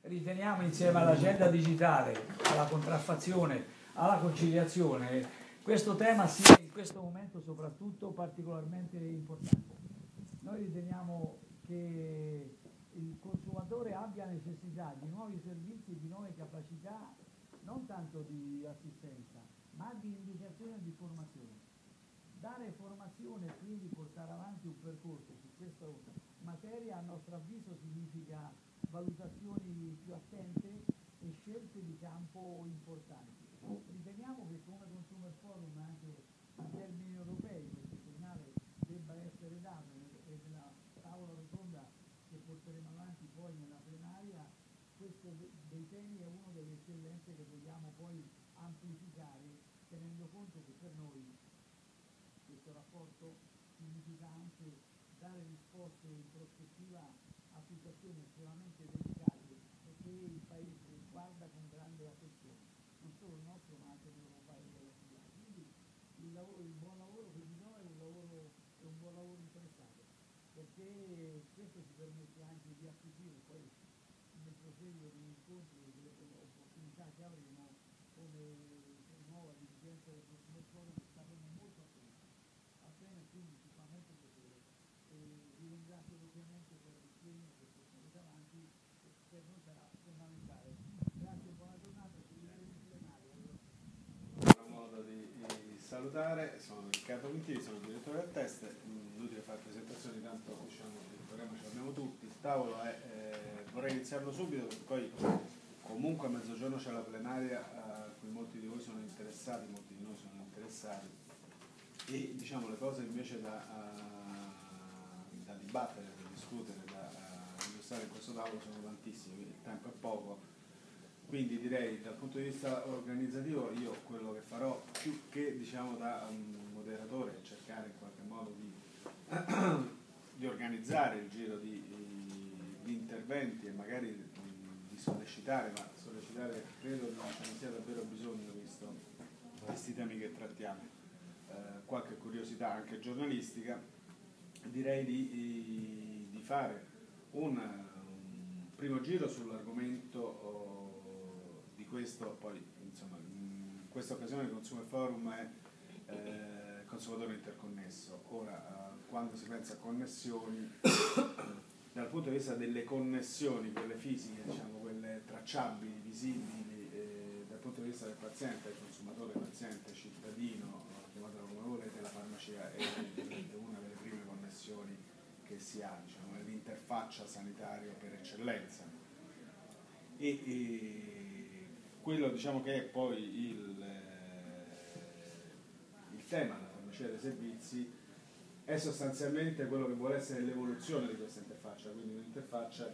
riteniamo, insieme all'agenda digitale, alla contraffazione, alla conciliazione, questo tema sia in questo momento soprattutto particolarmente importante. Noi riteniamo che il consumatore abbia necessità di nuovi servizi, di nuove capacità, non tanto di assistenza, ma di indicazione e di formazione. Dare formazione e quindi portare avanti un percorso su questa materia, a nostro avviso, significa valutazioni più attente e scelte di campo importanti. Riteniamo che come Consumer Forum, anche in termini europei, questo segnale debba essere dato, e nella tavola rotonda che porteremo avanti poi nella plenaria, questo dei temi è una delle eccellenze che vogliamo poi amplificare, tenendo conto che per noi questo rapporto significa anche dare risposte in prospettiva a situazioni estremamente delicate e che il Paese guarda con grande attenzione, non solo il nostro ma anche l'Europa e l'Unione. Quindi il buon lavoro che vi do è un buon lavoro interessato, perché questo ci permette anche di acquisire poi nel proseguo degli incontri e delle opportunità che avremo come nuova dirigenza del Consumer Forum, saremo molto attenti. Appena, quindi ci fa molto piacere e vi ringrazio doppiamente per l'impegno che porterete avanti, e per noi sarà fondamentale. Grazie, buona giornata, ci vedremo in plenaria. Ho modo di salutare, sono Riccardo Quintili, sono il direttore del test, inutile fare presentazioni, tanto diciamo, il programma ce l'abbiamo tutti, il tavolo vorrei iniziarlo subito perché poi comunque a mezzogiorno c'è la plenaria a cui molti di voi sono interessati, molti di noi sono interessati, e diciamo le cose invece da dibattere, da discutere, da illustrare in questo tavolo sono tantissime, il tempo è poco. Quindi direi dal punto di vista organizzativo io quello che farò, più che diciamo da moderatore, è cercare in qualche modo di organizzare il giro di interventi e magari di sollecitare, ma sollecitare credo non ce ne sia davvero bisogno visto questi temi che trattiamo, qualche curiosità anche giornalistica. Direi di fare un primo giro sull'argomento di questo, poi insomma in questa occasione il Consumer Forum è consumatore interconnesso. Ora quando si pensa a connessioni dal punto di vista delle connessioni, quelle fisiche, diciamo, quelle tracciabili, visibili, dal punto di vista del paziente, del consumatore, paziente, cittadino, chiamatelo come volete, la farmacia è una delle prime connessioni che si ha, diciamo, è l'interfaccia sanitaria per eccellenza. E quello, diciamo, che è poi il tema della farmacia dei servizi è sostanzialmente quello che vuole essere l'evoluzione di questa interfaccia, quindi un'interfaccia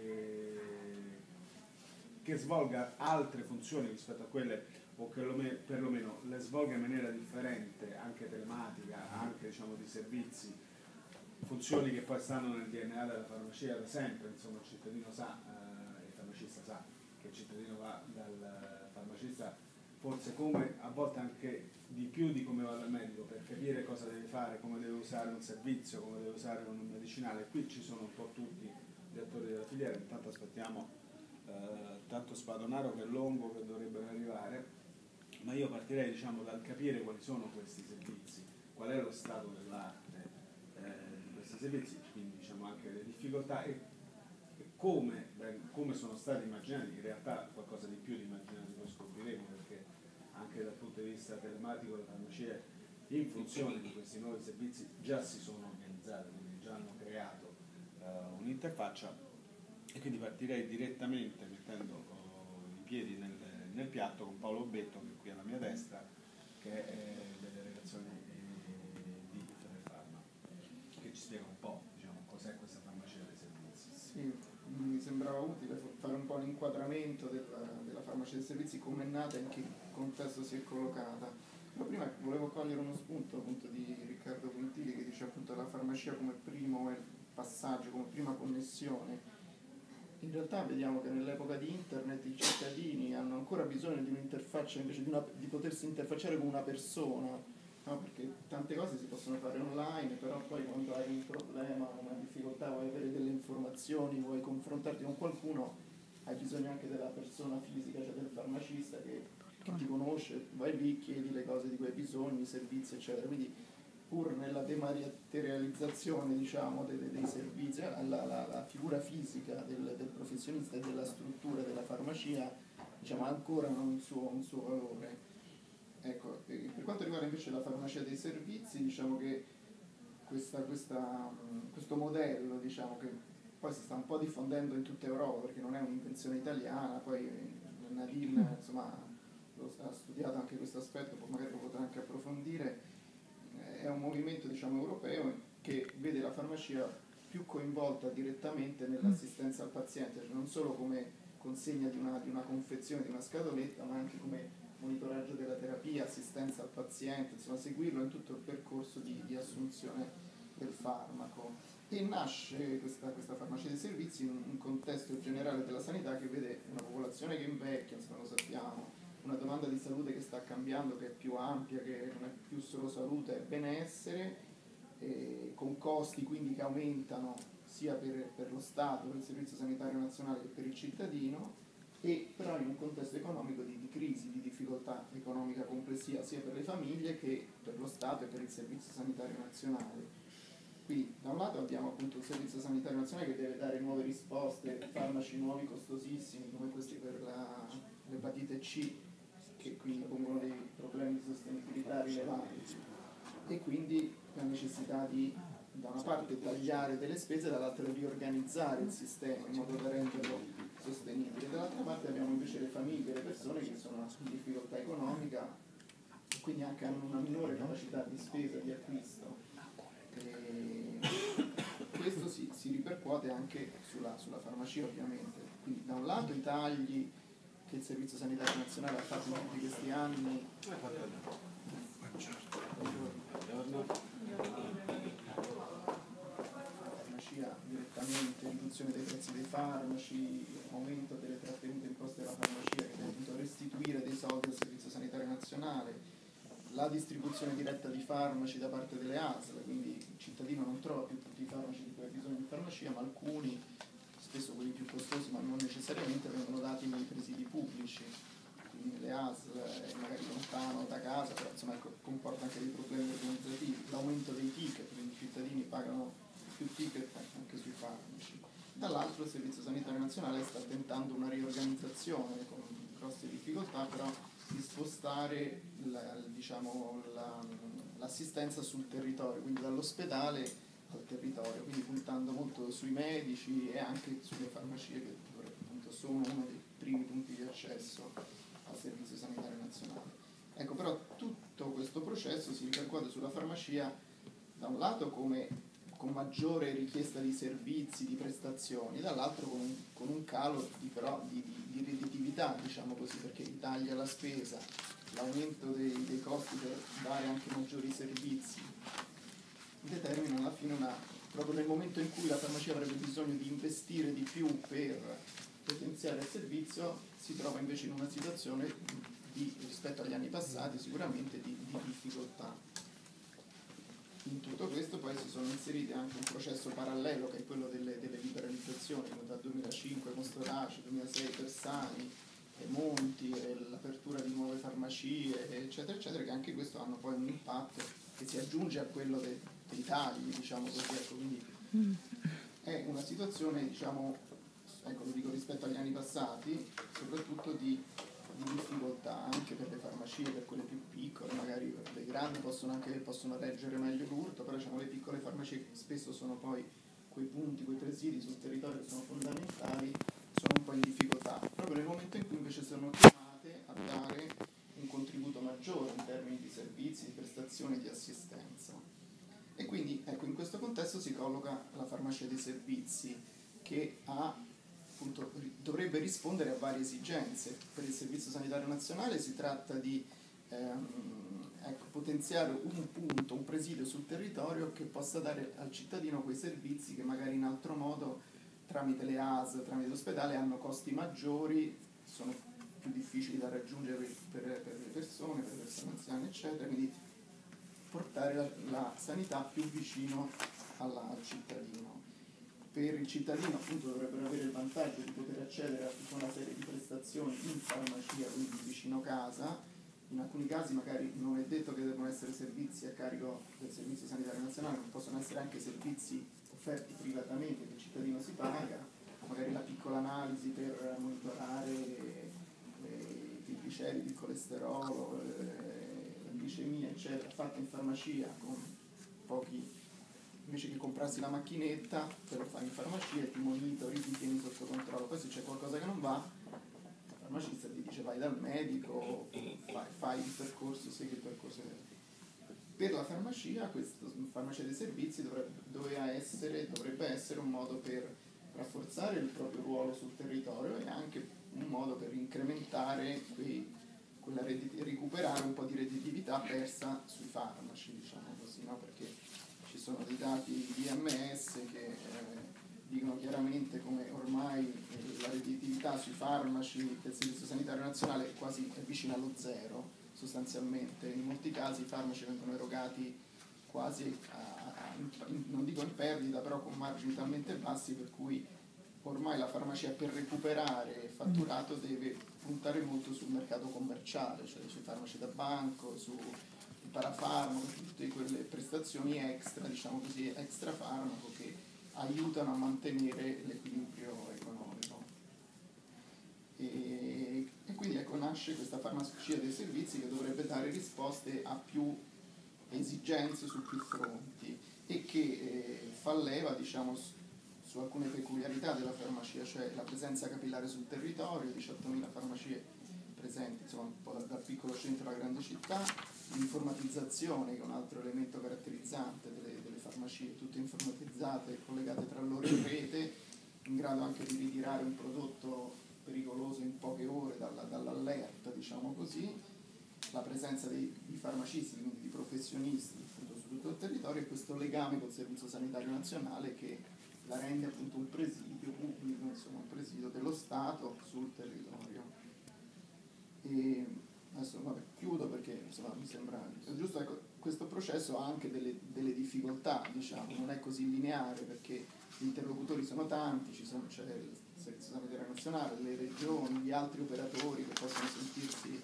che svolga altre funzioni rispetto a quelle, o che perlomeno le svolga in maniera differente, anche telematica, anche diciamo di servizi, funzioni che poi stanno nel DNA della farmacia da sempre. Insomma, il cittadino sa, il farmacista sa che il cittadino va dal farmacista forse come, a volte anche di più di come va dal medico, per capire cosa deve fare, come deve usare un servizio, come deve usare un medicinale. Qui ci sono un po' tutti gli attori della filiera, intanto aspettiamo tanto Spadonaro che è lungo, che dovrebbero arrivare, ma io partirei, diciamo, dal capire quali sono questi servizi, qual è lo stato dell'arte di questi servizi, quindi diciamo anche le difficoltà e come sono stati immaginati. In realtà qualcosa di più di immaginati poi scopriremo, perché anche dal punto di vista telematico le farmacie in funzione di questi nuovi servizi già si sono organizzate, quindi già hanno creato un'interfaccia, e quindi partirei direttamente mettendo i piedi nel piatto con Paolo Betto, che è qui alla mia destra, che è delle relazioni di Pharma, che ci spiega un po', diciamo, cos'è questa farmacia dei servizi. Sì, mi sembrava utile fare un po' l'inquadramento della farmacia dei servizi, come è nata e in che contesto si è collocata. Ma prima volevo cogliere uno spunto appunto di Riccardo Quintili, che dice appunto la farmacia come primo passaggio, come prima connessione. In realtà vediamo che nell'epoca di internet i cittadini hanno ancora bisogno di un'interfaccia, invece di potersi interfacciare con una persona, no? Perché tante cose si possono fare online, però poi quando hai un problema, una difficoltà, vuoi avere delle informazioni, vuoi confrontarti con qualcuno, hai bisogno anche della persona fisica, cioè del farmacista che ti conosce, vai lì, chiedi le cose di cui hai bisogno, i servizi, eccetera. Quindi pur nella dematerializzazione, diciamo, dei servizi, la figura fisica del professionista e della struttura della farmacia, diciamo, ha ancora un suo valore. Ecco, per quanto riguarda invece la farmacia dei servizi, diciamo che questo modello, diciamo, che poi si sta un po' diffondendo in tutta Europa, perché non è un'invenzione italiana, poi Nadine, insomma, ha studiato anche questo aspetto, magari lo potrà anche approfondire. È un movimento, diciamo, europeo che vede la farmacia più coinvolta direttamente nell'assistenza al paziente, cioè non solo come consegna di una confezione, di una scatoletta, ma anche come monitoraggio della terapia, assistenza al paziente, insomma seguirlo in tutto il percorso di assunzione del farmaco. E nasce questa farmacia dei servizi in un contesto generale della sanità che vede una popolazione che invecchia, insomma, lo sappiamo, una domanda di salute che sta cambiando, che è più ampia, che non è più solo salute, è benessere, con costi quindi che aumentano sia per lo Stato, per il Servizio Sanitario Nazionale che per il cittadino, e però in un contesto economico di crisi, di difficoltà economica complessiva sia per le famiglie che per lo Stato e per il Servizio Sanitario Nazionale. Quindi da un lato abbiamo appunto il Servizio Sanitario Nazionale che deve dare nuove risposte, farmaci nuovi costosissimi come questi per l'epatite C, che quindi pongono dei problemi di sostenibilità rilevanti, e quindi la necessità di da una parte tagliare delle spese, dall'altra riorganizzare il sistema in modo da renderlo sostenibile. Dall'altra parte abbiamo invece le famiglie, le persone che sono in difficoltà economica, quindi anche hanno una minore capacità di spesa, di acquisto. E questo si ripercuote anche sulla farmacia, ovviamente. Quindi da un lato i tagli che il Servizio Sanitario Nazionale ha fatto in tutti questi anni, farmacia direttamente, riduzione dei prezzi dei farmaci, aumento delle trattenute imposte alla farmacia che deve appunto restituire dei soldi al Servizio Sanitario Nazionale, la distribuzione diretta di farmaci da parte delle ASL, quindi il cittadino non trova più tutti i farmaci di cui ha bisogno in farmacia, ma alcuni, spesso quelli più costosi ma non necessariamente, vengono dati nei presidi pubblici, quindi nelle ASL, magari lontano da casa, però insomma comporta anche dei problemi organizzativi, l'aumento dei ticket, quindi i cittadini pagano più ticket anche sui farmaci. Dall'altro il Servizio Sanitario Nazionale sta tentando una riorganizzazione con grosse difficoltà, però di spostare l'assistenza sul territorio, quindi dall'ospedale al territorio, quindi puntando molto sui medici e anche sulle farmacie che appunto sono uno dei primi punti di accesso al Servizio Sanitario Nazionale. Ecco, però tutto questo processo si ripercuote sulla farmacia da un lato come con maggiore richiesta di servizi, di prestazioni, dall'altro con un calo di redditività, diciamo così, perché i tagli alla spesa, l'aumento dei costi per dare anche maggiori servizi, determinano alla fine proprio nel momento in cui la farmacia avrebbe bisogno di investire di più per potenziare il servizio, si trova invece in una situazione rispetto agli anni passati sicuramente di difficoltà. In tutto questo poi si sono inseriti anche un processo parallelo che è quello delle liberalizzazioni, dal 2005 con Storace, 2006 Bersani, Monti, l'apertura di nuove farmacie, eccetera, eccetera, che anche questo hanno poi un impatto che si aggiunge a quello dei tagli, diciamo così, ecco, quindi è una situazione, diciamo, ecco, lo dico rispetto agli anni passati, soprattutto di difficoltà anche per le farmacie, per quelle più piccole, magari le grandi possono reggere meglio l'urto, però diciamo le piccole farmacie spesso sono poi quei punti, quei presidi sul territorio che sono fondamentali, sono un po' in difficoltà, proprio nel momento in cui invece sono chiamate a dare un contributo maggiore in termini di servizi, di prestazioni, di assistenza. E quindi ecco, in questo contesto si colloca la farmacia dei servizi, che appunto dovrebbe rispondere a varie esigenze. Per il Servizio Sanitario Nazionale si tratta di potenziare un punto, un presidio sul territorio che possa dare al cittadino quei servizi che magari in altro modo, tramite le ASL, tramite l'ospedale, hanno costi maggiori, sono più difficili da raggiungere per le persone anziane, eccetera, quindi portare la sanità più vicino al cittadino. per il cittadino appunto dovrebbero avere il vantaggio di poter accedere a tutta una serie di prestazioni in farmacia, quindi vicino casa. In alcuni casi magari non è detto che devono essere servizi a carico del Servizio Sanitario Nazionale, ma possono essere anche servizi offerti privatamente che il cittadino si paga, magari la piccola analisi per monitorare i trigliceri, il colesterolo, la glicemia, eccetera, fatta in farmacia con pochi, invece che comprarsi la macchinetta, te lo fai in farmacia e ti monitori, ti tieni sotto controllo. Poi se c'è qualcosa che non va, il farmacista ti dice vai dal medico, fai il percorso, segui il percorso. Per la farmacia, questo farmacia dei servizi dovrebbe essere un modo per rafforzare il proprio ruolo sul territorio e anche un modo per incrementare recuperare un po' di redditività persa sui farmaci, diciamo così, no? Perché ci sono dei dati di IMS che dicono chiaramente come ormai la redditività sui farmaci del Servizio Sanitario Nazionale è vicina allo zero sostanzialmente. In molti casi i farmaci vengono erogati quasi non dico in perdita, però con margini talmente bassi per cui ormai la farmacia per recuperare fatturato deve puntare molto sul mercato commerciale, cioè sui farmaci da banco, su parafarmaco, tutte quelle prestazioni extra, diciamo così, extra farmaco che aiutano a mantenere l'equilibrio economico. E quindi ecco nasce questa farmacia dei servizi che dovrebbe dare risposte a più esigenze su più fronti e che fa leva, diciamo, su alcune peculiarità della farmacia, cioè la presenza capillare sul territorio, 18.000 farmacie presenti, insomma, un po' dal piccolo centro alla grande città, l'informatizzazione che è un altro elemento caratterizzante delle farmacie, tutte informatizzate, collegate tra loro in rete, in grado anche di ritirare un prodotto pericoloso in poche ore dall'allerta, diciamo così, la presenza di farmacisti, quindi di professionisti appunto, su tutto il territorio e questo legame col Servizio Sanitario Nazionale che la rende appunto un presidio pubblico, insomma un presidio dello Stato sul territorio. E adesso chiudo perché insomma mi sembra giusto, ecco, questo processo ha anche delle difficoltà, diciamo, non è così lineare perché gli interlocutori sono tanti, c'è il Servizio Sanitario Nazionale, le regioni, gli altri operatori che possono sentirsi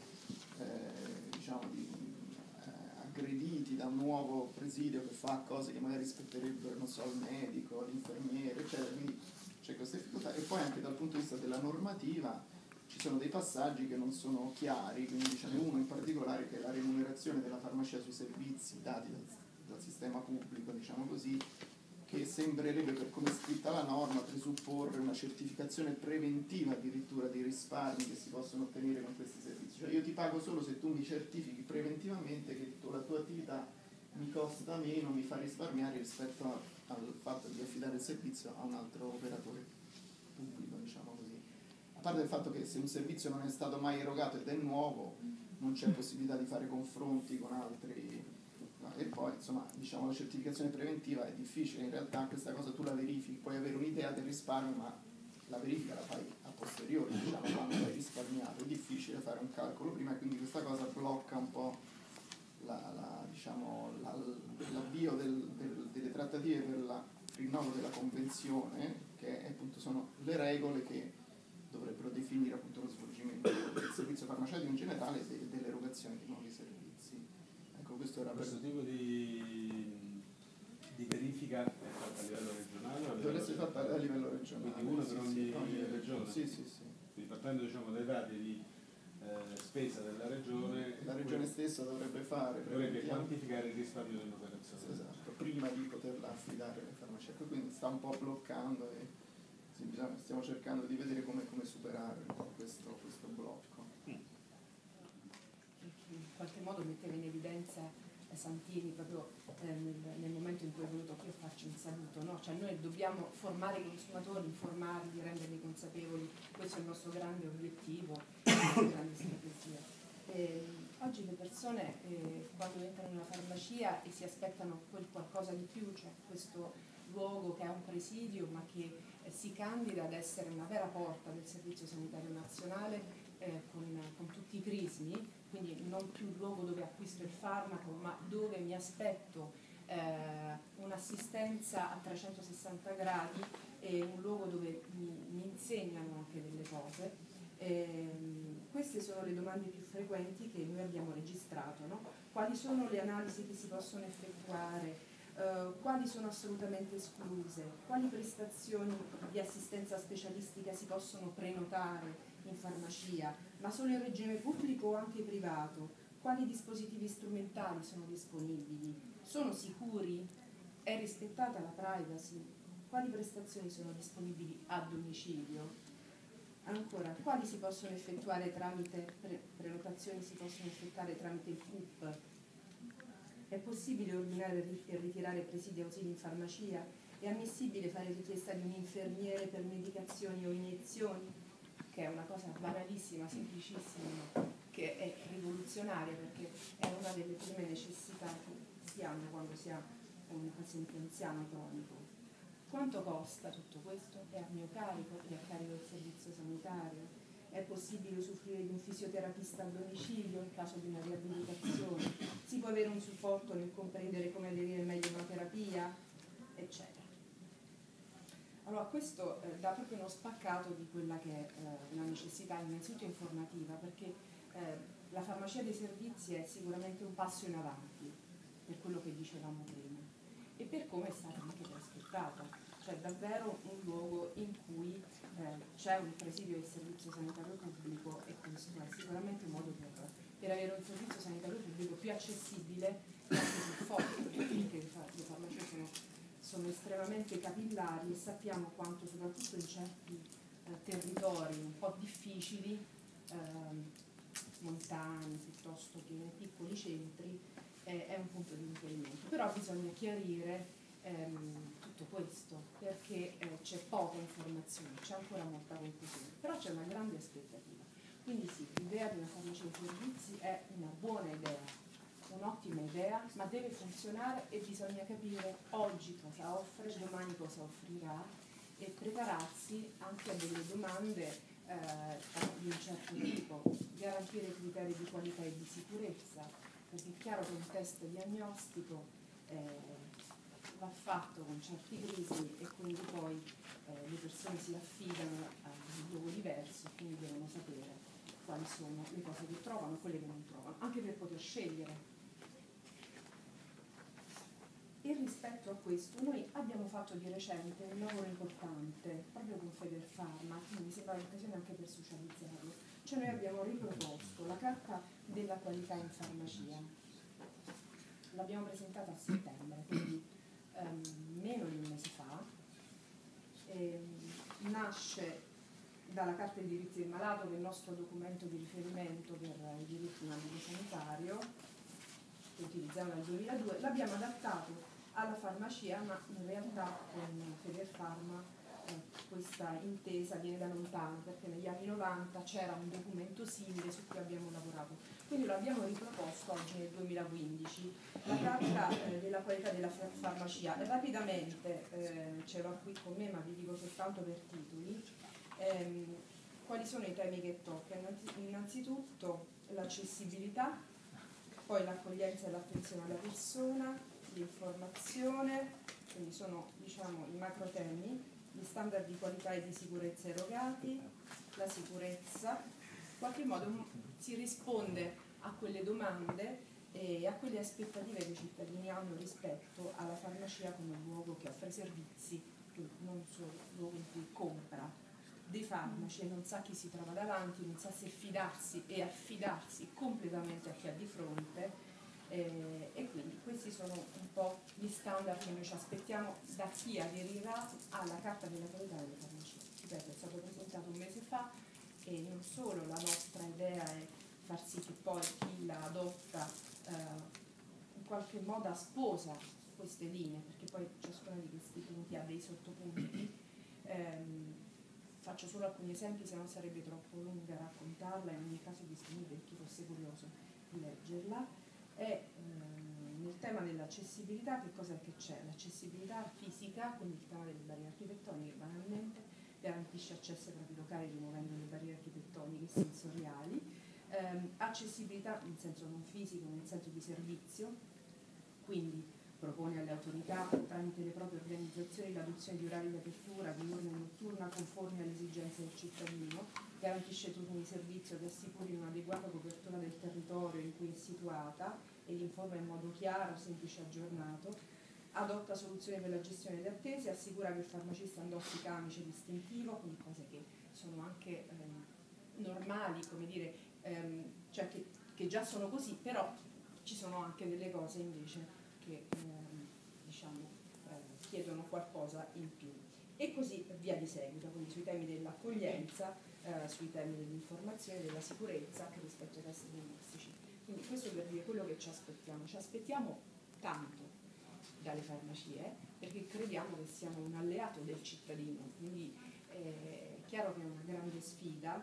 aggrediti da un nuovo presidio che fa cose che magari spetterebbero, non so, al medico, all'infermiere, eccetera, quindi c'è questa difficoltà. E poi anche dal punto di vista della normativa ci sono dei passaggi che non sono chiari, quindi diciamo uno in particolare che è la remunerazione della farmacia sui servizi dati dal sistema pubblico, diciamo così, che sembrerebbe, per come è scritta la norma, presupporre una certificazione preventiva addirittura dei risparmi che si possono ottenere con questi servizi. Cioè io ti pago solo se tu mi certifichi preventivamente che la tua attività mi costa meno, mi fa risparmiare rispetto al fatto di affidare il servizio a un altro operatore pubblico, diciamo così. A parte il fatto che se un servizio non è stato mai erogato ed è nuovo, non c'è possibilità di fare confronti con altri. E poi insomma diciamo la certificazione preventiva è difficile, in realtà questa cosa tu la verifichi, puoi avere un'idea del risparmio ma la verifica la fai a posteriori, diciamo quando hai risparmiato, è difficile fare un calcolo prima e quindi questa cosa blocca un po' l'avvio delle trattative per il rinnovo della convenzione che appunto sono le regole che dovrebbero definire appunto lo svolgimento del servizio farmaceutico in generale e dell'erogazione di nuovi servizi. Questo tipo di verifica è fatta a livello regionale? Dovrebbe essere fatta a livello regionale. Quindi una per ogni regione? Sì. Quindi partendo diciamo, dai dati di spesa della regione... La regione stessa dovrebbe quantificare il risparmio dell'operazione. Esatto, prima di poterla affidare alle farmacie. Quindi sta un po' bloccando e stiamo cercando di vedere come superare questo blocco. In qualche modo metteva in evidenza Santini proprio nel momento in cui è venuto qui a farci un saluto, no? Cioè noi dobbiamo formare i consumatori, informarli, renderli consapevoli, questo è il nostro grande obiettivo, la nostra grande strategia. Oggi le persone quando entrano in una farmacia e si aspettano quel qualcosa di più, cioè questo luogo che è un presidio ma che si candida ad essere una vera porta del Servizio Sanitario Nazionale con tutti i crismi, quindi non più il luogo dove acquisto il farmaco, ma dove mi aspetto un'assistenza a 360 gradi è un luogo dove mi insegnano anche delle cose. Queste sono le domande più frequenti che noi abbiamo registrato, no? Quali sono le analisi che si possono effettuare? Quali sono assolutamente escluse? Quali prestazioni di assistenza specialistica si possono prenotare in farmacia, ma solo in regime pubblico o anche privato? Quali dispositivi strumentali sono disponibili? Sono sicuri? È rispettata la privacy? Quali prestazioni sono disponibili a domicilio? Ancora, quali si possono effettuare tramite prenotazioni si possono effettuare tramite il CUP? È possibile ordinare e ritirare presidi ausili in farmacia? È ammissibile fare richiesta di un infermiere per medicazioni o iniezioni? Che è una cosa banalissima, semplicissima, che è rivoluzionaria perché è una delle prime necessità che si hanno quando si ha un paziente anziano cronico. Quanto costa tutto questo? È a mio carico? È a carico del servizio sanitario? È possibile usufruire di un fisioterapista a domicilio in caso di una riabilitazione? Si può avere un supporto nel comprendere come aderire meglio a una terapia? Eccetera. Allora, questo dà proprio uno spaccato di quella che è una necessità innanzitutto informativa, perché la farmacia dei servizi è sicuramente un passo in avanti per quello che dicevamo prima e per come è stata anche prospettata, cioè davvero un luogo in cui c'è un presidio del servizio sanitario pubblico e questo è sicuramente un modo per avere un servizio sanitario pubblico più accessibile e anche più forte, perché le farmacie sono estremamente capillari e sappiamo quanto soprattutto in certi territori un po' difficili, montani piuttosto che nei piccoli centri, è un punto di riferimento. Però bisogna chiarire tutto questo perché c'è poca informazione, c'è ancora molta confusione, però c'è una grande aspettativa. Quindi sì, l'idea di una farmacia in servizi è una buona idea, un'ottima idea, ma deve funzionare e bisogna capire oggi cosa offre, domani cosa offrirà e prepararsi anche a delle domande di un certo tipo, garantire criteri di qualità e di sicurezza, perché è chiaro che un test diagnostico va fatto con certi criteri e quindi poi le persone si affidano a un luogo diverso e quindi devono sapere quali sono le cose che trovano e quelle che non trovano, anche per poter scegliere. E rispetto a questo noi abbiamo fatto di recente un lavoro importante proprio con Federfarma, quindi mi sembra l'occasione anche per socializzarlo. Cioè noi abbiamo riproposto la carta della qualità in farmacia, l'abbiamo presentata a settembre, quindi meno di un mese fa, nasce dalla Carta dei diritti del malato, che è il nostro documento di riferimento per i diritti in ambito sanitario, che utilizziamo nel 2002, l'abbiamo adattato alla farmacia, ma in realtà con Federfarma questa intesa viene da lontano, perché negli anni 90 c'era un documento simile su cui abbiamo lavorato. Quindi lo abbiamo riproposto oggi nel 2015, la carta della qualità della farmacia. Rapidamente, ce l'ho qui con me, ma vi dico soltanto per titoli. Quali sono i temi che tocca? Innanzitutto l'accessibilità, poi l'accoglienza e l'attenzione alla persona, l'informazione, quindi sono diciamo i macro temi, gli standard di qualità e di sicurezza erogati, la sicurezza, in qualche modo si risponde a quelle domande e a quelle aspettative che i cittadini hanno rispetto alla farmacia come luogo che offre servizi, non solo luogo in cui compra dei farmaci e non sa chi si trova davanti, non sa se fidarsi e affidarsi completamente a chi ha di fronte. E quindi questi sono un po' gli standard che noi ci aspettiamo da chi aderirà alla Carta della qualità delle farmacie. Ripeto, è stato presentato un mese fa e non solo la nostra idea è far sì che poi chi la adotta in qualche modo sposa queste linee, perché poi ciascuna di questi punti ha dei sottopunti. Faccio solo alcuni esempi, se no sarebbe troppo lunga raccontarla, in ogni caso è disponibile chi fosse curioso di leggerla. E nel tema dell'accessibilità che cos'è che c'è? L'accessibilità fisica, quindi il tema delle barriere architettoniche banalmente, garantisce accesso ai propri locali rimuovendo le barriere architettoniche e sensoriali, accessibilità in senso non fisico, nel senso di servizio, quindi propone alle autorità, tramite le proprie organizzazioni, l'adozione di orari di apertura diurna e notturna conformi alle esigenze del cittadino, garantisce turni di servizio che assicurino un'adeguata copertura del territorio in cui è situata e li informa in modo chiaro, semplice e aggiornato, adotta soluzioni per la gestione delle attese, assicura che il farmacista indossi camice distintivo, quindi cose che sono anche normali, come dire, cioè che già sono così, però ci sono anche delle cose invece che diciamo, chiedono qualcosa in più. E così via di seguito, quindi sui temi dell'accoglienza, sui temi dell'informazione, della sicurezza che rispetto ai test diagnostici. Quindi questo per dire quello che ci aspettiamo tanto dalle farmacie, perché crediamo che siano un alleato del cittadino, quindi è chiaro che è una grande sfida,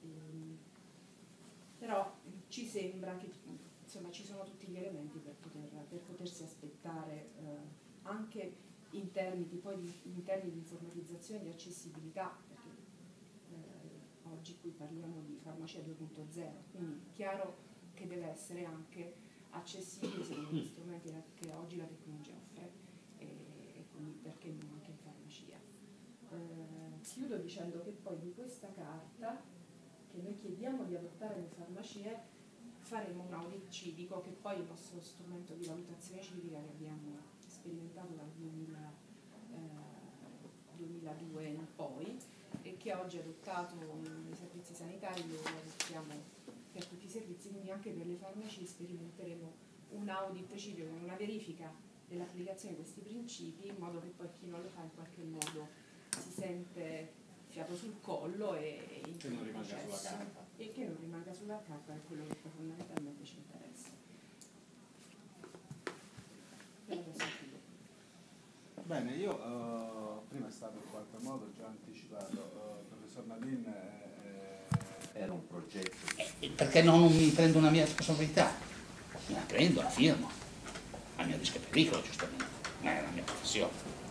però ci sembra che insomma ci sono tutti gli elementi per potersi aspettare anche in termini di informatizzazione e di accessibilità, perché oggi qui parliamo di farmacia 2.0, quindi chiaro che deve essere anche accessibile secondo gli strumenti che oggi la tecnologia offre, e quindi perché non anche in farmacia. Chiudo dicendo che poi di questa carta che noi chiediamo di adottare le farmacie faremo un audit civico, che poi è il nostro strumento di valutazione civica che abbiamo sperimentato dal 2002 in poi e che oggi è adottato nei servizi sanitari, lo adottiamo per tutti i servizi, quindi anche per le farmacie sperimenteremo un audit civico, una verifica dell'applicazione di questi principi, in modo che poi chi non lo fa in qualche modo si sente fiato sul collo e che non rimanga sulla carta. E che non rimanga sulla carta, è quello che poi fondamentalmente ci interessa. Bene, io prima è stato in qualche modo già anticipato, professor Nadin. Era un progetto. Perché non mi prendo una mia responsabilità? Me la prendo, la firmo. A mio rischio e pericolo, giustamente. Ma è la mia professione.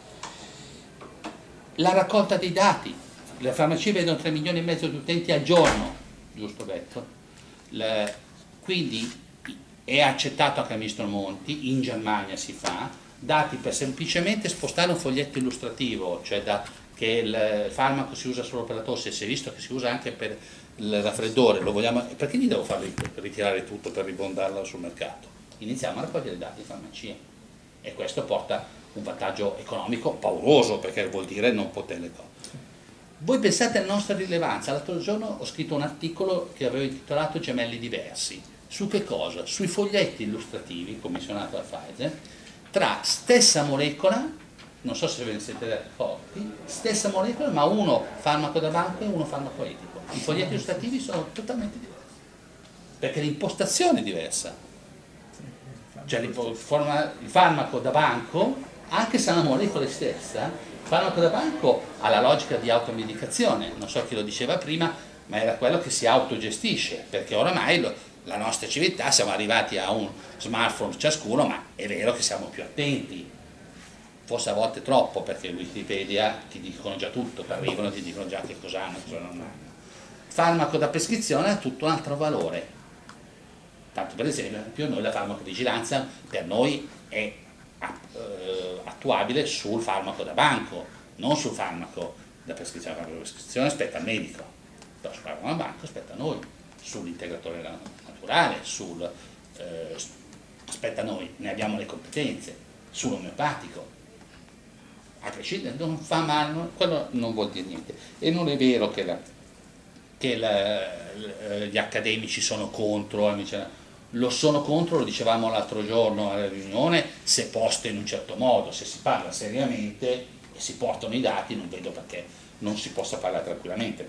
La raccolta dei dati. Le farmacie vedono 3 milioni e mezzo di utenti al giorno, giusto detto? Quindi è accettato anche al ministro Monti, in Germania si fa, dati per semplicemente spostare un foglietto illustrativo, cioè che il farmaco si usa solo per la tosse, si è visto che si usa anche per il raffreddore, lo vogliamo, perché gli devo far ritirare tutto per ribondarlo sul mercato? Iniziamo a raccogliere i dati in farmacie e questo porta un vantaggio economico pauroso, perché vuol dire non poterle cose. Voi pensate alla nostra rilevanza. L'altro giorno ho scritto un articolo che avevo intitolato Gemelli diversi. Su che cosa? Sui foglietti illustrativi commissionato da Pfizer, tra stessa molecola, non so se ve ne siete accorti, stessa molecola ma uno farmaco da banco e uno farmaco etico. I foglietti illustrativi sono totalmente diversi, perché l'impostazione è diversa. Cioè il farmaco da banco, anche se è una molecola stessa, il farmaco da banco ha la logica di automedicazione, non so chi lo diceva prima, ma era quello che si autogestisce, perché oramai la nostra civiltà siamo arrivati a un smartphone ciascuno, ma è vero che siamo più attenti, forse a volte troppo, perché Wikipedia ti dicono già tutto, ti arrivano e ti dicono già che cosa hanno, cosa non hanno. Il farmaco da prescrizione ha tutto un altro valore. Tanto per esempio noi la farmacovigilanza per noi è attuabile sul farmaco da banco, non sul farmaco da prescrizione. La prescrizione spetta al medico, però sul farmaco da banco spetta a noi, sull'integratore naturale, spetta a noi, ne abbiamo le competenze, sull'omeopatico, a prescindere, non fa male, quello non vuol dire niente. E non è vero che gli accademici sono contro, lo sono contro, lo dicevamo l'altro giorno alla riunione, se posto in un certo modo, se si parla seriamente e si portano i dati, non vedo perché non si possa parlare tranquillamente.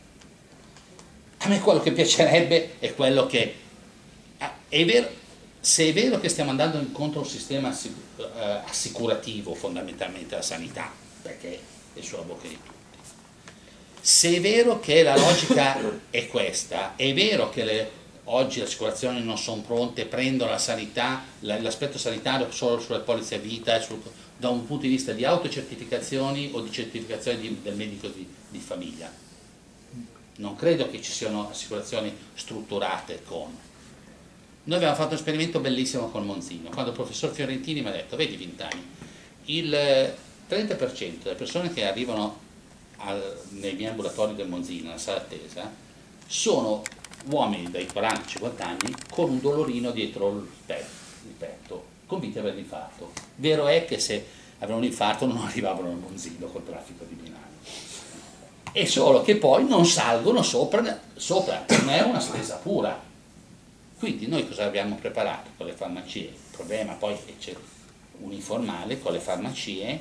A me quello che piacerebbe è quello che è vero, se è vero che stiamo andando incontro a un sistema assicurativo fondamentalmente alla sanità, perché è sulla bocca di tutti, se è vero che la logica è questa, è vero che oggi le assicurazioni non sono pronte, prendono la sanità, l'aspetto sanitario solo sulle polizze vita, da un punto di vista di autocertificazioni o di certificazioni del medico di famiglia. Non credo che ci siano assicurazioni strutturate con. Noi abbiamo fatto un esperimento bellissimo col Monzino, quando il professor Fiorentini mi ha detto, vedi Vintani, il 30% delle persone che arrivano nei miei ambulatori del Monzino, nella sala attesa, sono uomini dai 40-50 anni con un dolorino dietro il petto, convinti di avere l'infarto. Vero è che se avevano un infarto non arrivavano al Monzino col traffico di binari. È solo che poi non salgono sopra, non è una spesa pura. Quindi noi cosa abbiamo preparato con le farmacie? Il problema poi c'è un informale con le farmacie,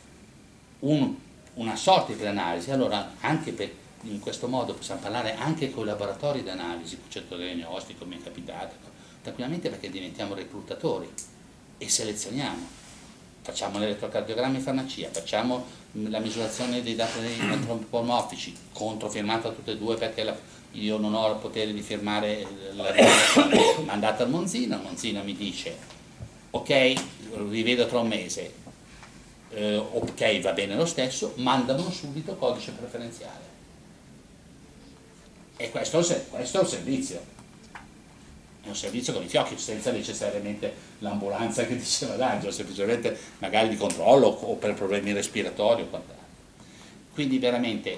una sorta di analisi. Allora anche in questo modo possiamo parlare anche con i laboratori di analisi, concetto diagnostico, mi è capitato, tranquillamente, perché diventiamo reclutatori e selezioniamo. Facciamo l'elettrocardiogramma in farmacia, facciamo la misurazione dei dati antropomorfici, controfirmata tutte e due perché io non ho il potere di firmare la risoluzione, mandata al Monzino, il Monzino mi dice ok, rivedo tra un mese, ok, va bene lo stesso, mandano subito codice preferenziale. E questo è un servizio. È un servizio con i fiocchi, senza necessariamente l'ambulanza che diceva D'Angelo, semplicemente magari di controllo o per problemi respiratori o quant'altro. Quindi veramente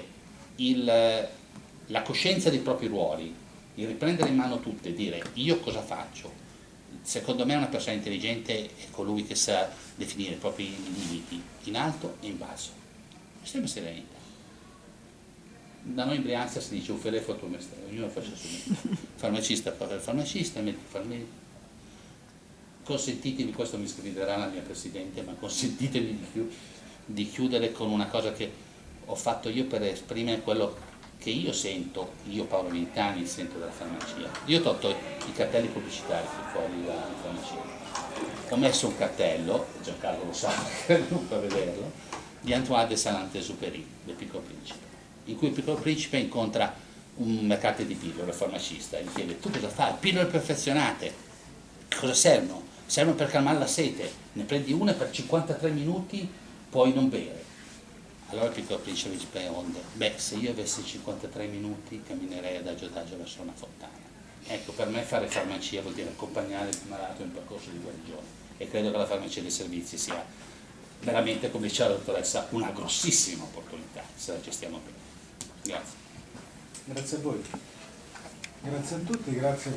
la coscienza dei propri ruoli, il riprendere in mano tutto e dire io cosa faccio. Secondo me una persona intelligente è colui che sa definire i propri limiti in alto e in basso. Sempre serenità. Da noi in Brianza si dice un fedele tuo mestiere, ognuno faccia il suo mestiere. Farmacista fa il farmacista, medico fa il medico. Consentitemi, questo mi scriverà la mia Presidente, ma consentitemi di chiudere con una cosa che ho fatto io per esprimere quello che io sento, io Paolo Vintani sento dalla farmacia. Io ho tolto i cartelli pubblicitari fuori dalla farmacia. Ho messo un cartello, Giancarlo lo sa, non può vederlo, di Antoine de Saint-Exupéry, del Piccolo Principe, in cui il Piccolo Principe incontra un mercante di pillole, il farmacista, e gli chiede tu cosa fai? Pillole perfezionate, cosa servono? Servono per calmare la sete, ne prendi una per 53 minuti, puoi non bere. Allora il Piccolo Principe dice, beh, se io avessi 53 minuti camminerei adagio adagio verso una fontana. Ecco, per me fare farmacia vuol dire accompagnare il malato in un percorso di guarigione, e credo che la farmacia dei servizi sia veramente, come diceva la dottoressa, una grossissima opportunità se la gestiamo bene. Grazie. Grazie a voi. Grazie a tutti, grazie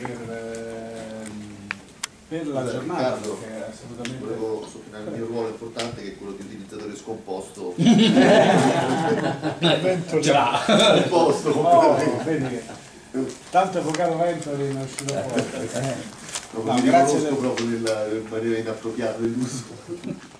per la giornata. Riccardo, che è assolutamente... volevo sottolineare il mio ruolo importante, che è quello di utilizzatore scomposto. Già. Scomposto vedi che tanto evocare Ventoli non è uscito fuori. Mi riconosco proprio nella maniera inappropriata dell'uso.